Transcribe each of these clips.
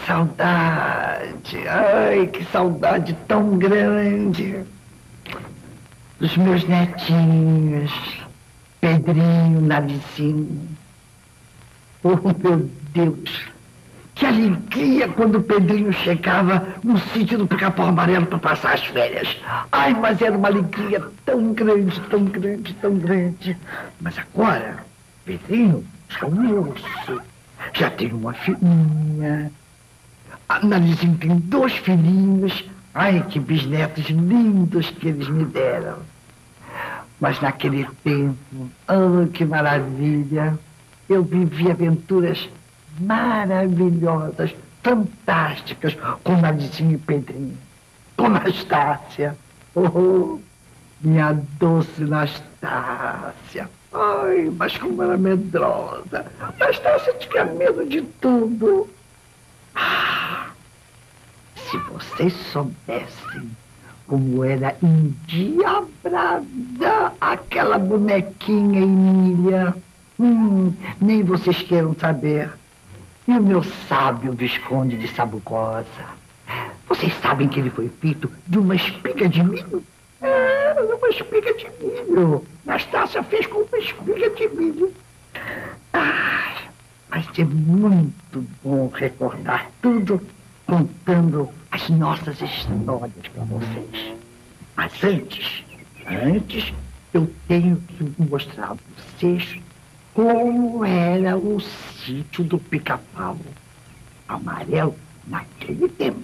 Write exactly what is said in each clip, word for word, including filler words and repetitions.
saudade! Ai, que saudade tão grande! Dos meus netinhos, Pedrinho, Narizinho. Oh, meu Deus! Que alegria quando o Pedrinho chegava no sítio do Pica-Pau Amarelo para passar as férias. Ai, mas era uma alegria tão grande, tão grande, tão grande. Mas agora, Pedrinho já é um moço, já tem uma filhinha. A Narizinho tem dois filhinhos. Ai, que bisnetos lindos que eles me deram. Mas naquele tempo, oh, que maravilha, eu vivi aventuras maravilhosas, fantásticas, com Narizinho e Pedrinho, com Nastácia. Oh, minha doce Nastácia. Ai, mas como era medrosa. Nastácia tinha medo de tudo. Ah, se vocês soubessem como era endiabrada aquela bonequinha Emília, hum, nem vocês queiram saber. E o meu sábio Visconde de Sabugosa? Vocês sabem que ele foi feito de uma espiga de milho? É, uma espiga de milho. Nastácia fez com uma espiga de milho. Ah, vai ser muito bom recordar tudo contando as nossas histórias para vocês. Mas antes, antes, eu tenho que mostrar a vocês como era o sítio do Pica-Pau Amarelo naquele tempo.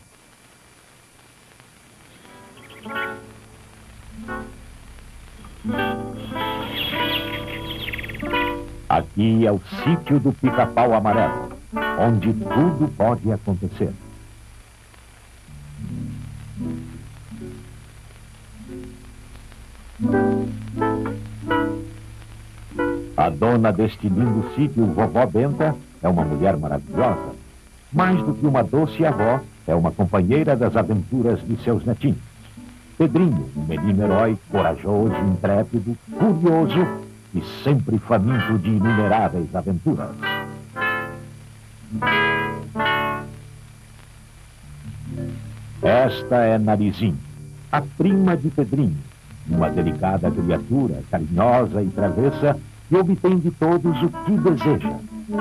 Aqui é o sítio do Pica-Pau Amarelo, onde tudo pode acontecer. A dona deste lindo sítio, Vovó Benta, é uma mulher maravilhosa. Mais do que uma doce avó, é uma companheira das aventuras de seus netinhos. Pedrinho, um menino herói, corajoso, intrépido, curioso e sempre faminto de inumeráveis aventuras. Esta é Narizinho, a prima de Pedrinho, uma delicada criatura, carinhosa e travessa, que obtém de todos o que deseja.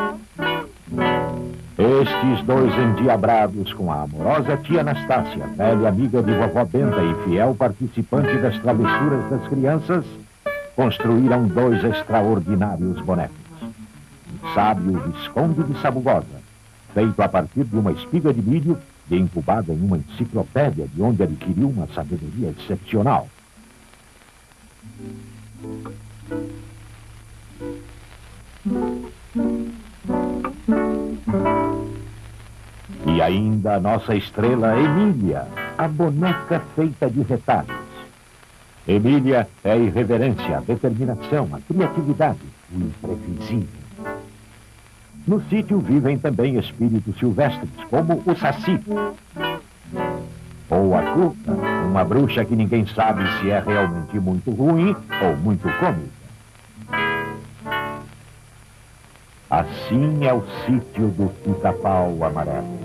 Estes dois endiabrados com a amorosa tia Nastácia, velha amiga de Vovó Benta e fiel participante das travessuras das crianças, construíram dois extraordinários bonecos. O sábio Visconde de Sabugosa, feito a partir de uma espiga de milho e incubado em uma enciclopédia de onde adquiriu uma sabedoria excepcional. E ainda a nossa estrela Emília, a boneca feita de retalhos. Emília é a irreverência, a determinação, a criatividade, o imprevisível. No sítio vivem também espíritos silvestres, como o Saci. Ou a Cuca, uma bruxa que ninguém sabe se é realmente muito ruim ou muito cômica. Assim é o sítio do Pica-Pau Amarelo.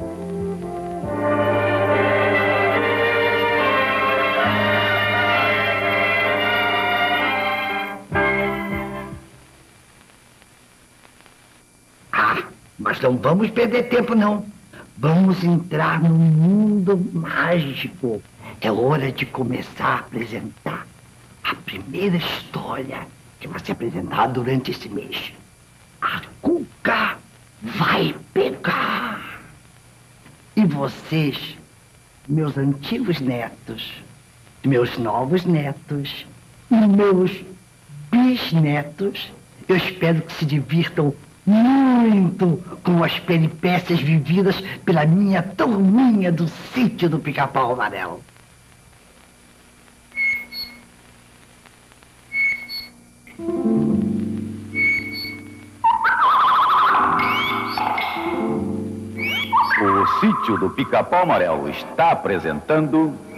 Ah, mas não vamos perder tempo, não. Vamos entrar no mundo mágico. É hora de começar a apresentar a primeira história que vai ser apresentada durante esse mês. A Cuca vai pegar. E vocês, meus antigos netos, meus novos netos e meus bisnetos, eu espero que se divirtam muito com as peripécias vividas pela minha turminha do sítio do Pica-Pau Amarelo. O sítio do Pica-Pau Amarelo está apresentando